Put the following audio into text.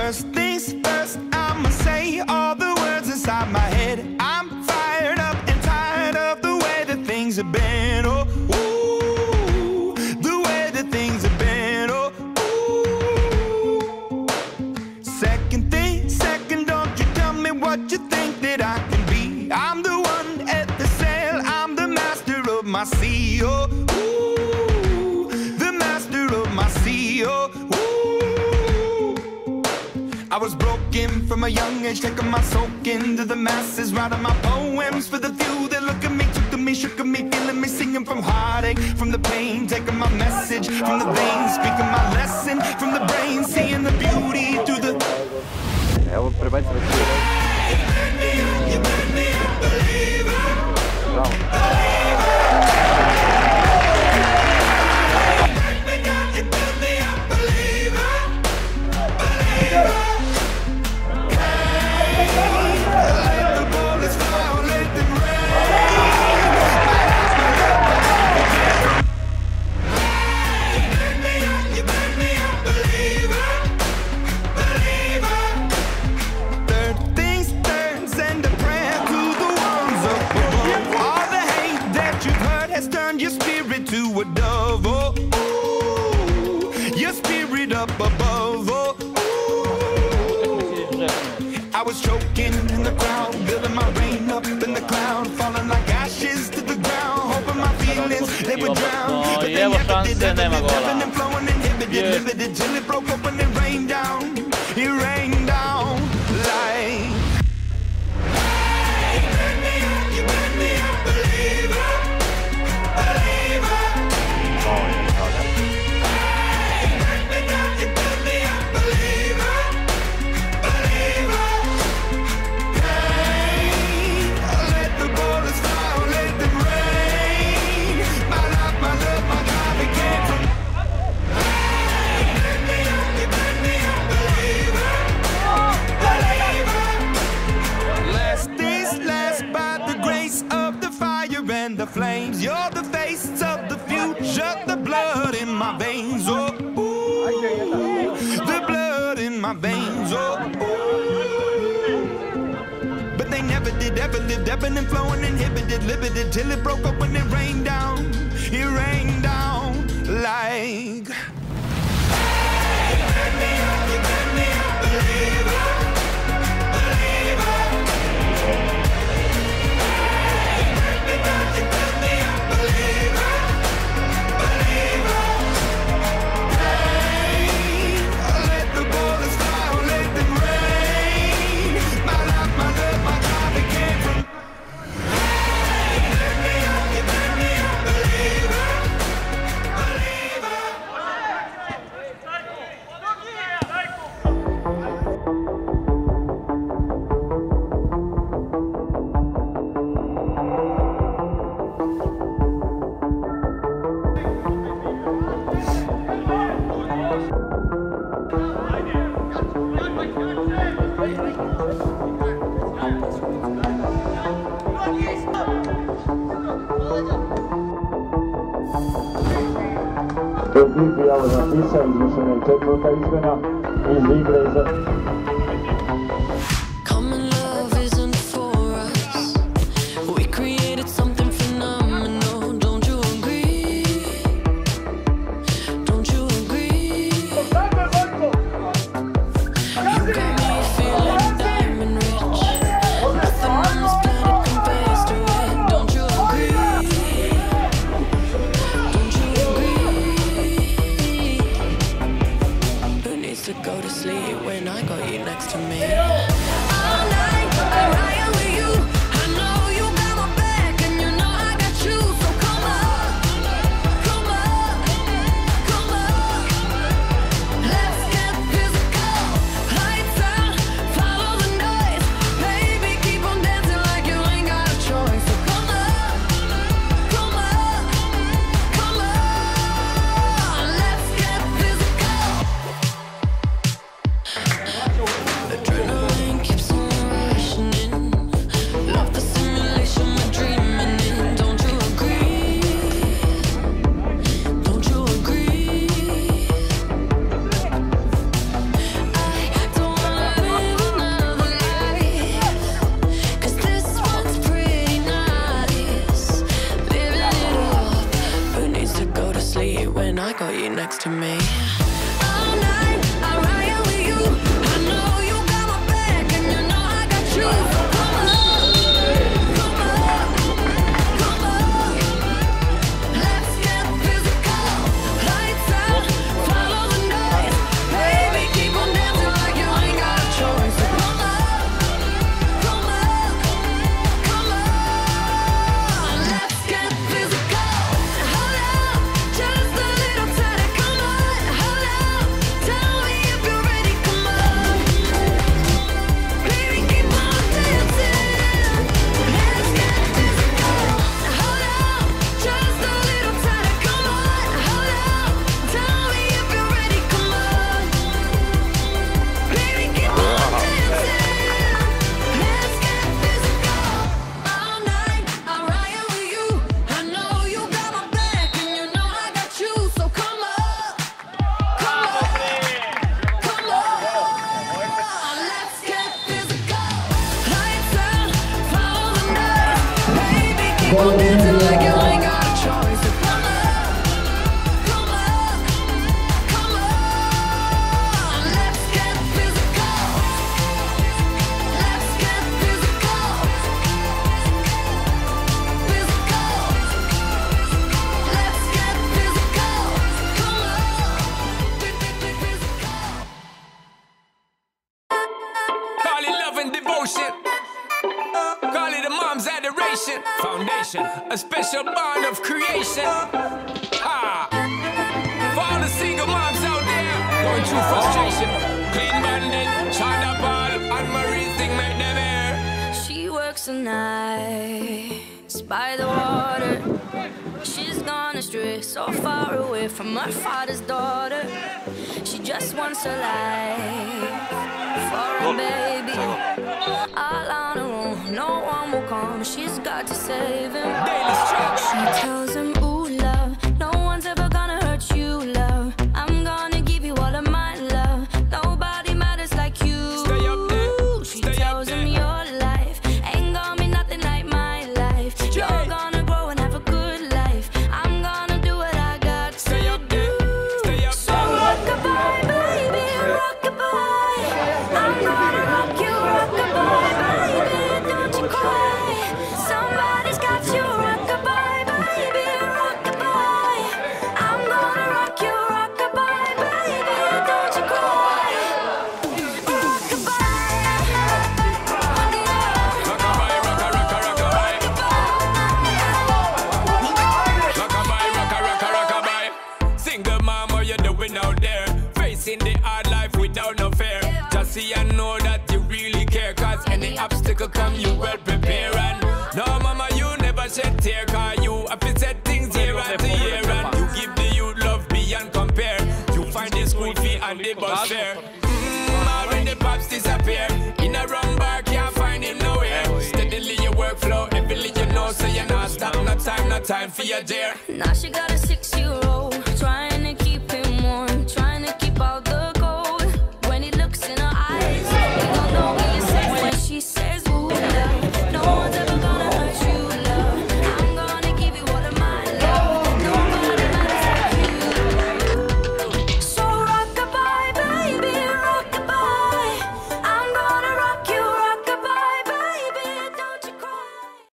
First things first, I'ma say all the words inside my head. I'm fired up and tired of the way that things have been. Oh, ooh, the way that things have been. Oh, ooh. Second thing, second, don't you tell me what you think that I can be. I'm the one at the sail, I'm the master of my sea. Oh, ooh, the master of my sea. Oh, ooh. I was broken from a young age, taking my soak into the masses, writing my poems for the few that look at me, took to me, shook at me, feeling me, singing from heartache, from the pain, taking my message from the veins, speaking my lesson from the brain, seeing the beauty through the... Evo, prebacite vas your spirit to a dove, oh, ooh, your spirit up above, oh, ooh. I was choking in the crowd, building my rain up in the cloud, falling like ashes to the ground, hoping my feelings, they would drown, but they never did, ebbing and flowing, inhibited, limited, till it broke open and rained down, it rained down like... You made me a believer. The flames, you're the face of the future, the blood in my veins, oh, ooh, the blood in my veins, oh, ooh. But they never did, ever lived, ebbing and flowing, inhibited, limited, till it broke up when it rained down like... You made me a believer, believer. Ekipi Javor Tisa izvršena je četvrta izmena iz igre za... Go to sleep when I got you. when I got you next to me. All night, I'll ride with you. I know you got my back, and you know I got you. So come on, come on, come on. Let's get physical. Lights out, follow the noise. Baby, keep on dancing like you ain't got a choice. So come on, come on, come on. Let's get physical. Hold up, just a little tighter. Come on, hold up. Tell me if you're ready. Come on, baby, keep on dancing. Let's get physical. Hold up, just a little tighter. Come on, hold up. Tell me if you're ready. Come on, baby, keep on dancing. Let's get physical. All night, I'll ride with you. I know you got my back, and you know I got you. So come on, come on, let's get physical. Lights out, follow the noise. Baby, keep on dancing like you ain't got a choice. So come on, come on, come on. Let's get physical. Let's get physical. Physical. Let's get physical. Come on, physical. Call it love and devotion. Call it a mom's adoration. Foundation, a special bond of creation. Ah. For all the single moms out there going through frustration. Clean bandit, China Ball, and Marie thing make them air. She works the nights by the water. She's gone astray, so far away from her father's daughter. She just wants a life for a baby. All on her own, no one will come. She's got to save him. Daily stretch. She tells him, ooh, love, no one's ever gonna hurt you, love. I'm gonna give you all of my love. Nobody matters like you. Stay up there. She Stay up tells there. him your life ain't gonna be nothing like my life. You're gonna grow and have a good life. I'm gonna do what I got to Stay up there. do. Stay up So there. rock-a-bye, baby, rock-a-bye. I'm gonna rock you, rock-a-bye, baby, don't you cry. Somebody's got you, rock-a-bye, baby, rock-a-bye. I'm gonna rock you, rock-a-bye, baby, don't you cry. Rockabye, rocka, rocka, rockabye. Rockabye, rocka, rocka, rockabye. Single mom, what you doing out there? Facing the hard life without no fear. Just see and know that you really care. Cause any obstacle come, you well prepare. And no, mama, you never shed tear. Cause you have to set things year after year. And you give the youth love beyond compare. You find the school fee and the bus fare. When the pops disappear, in a wrong bar, can't find him nowhere. Steadily your workflow, everything you know, so you're not stop. No time for your dear. Now she got a 6-year-old trying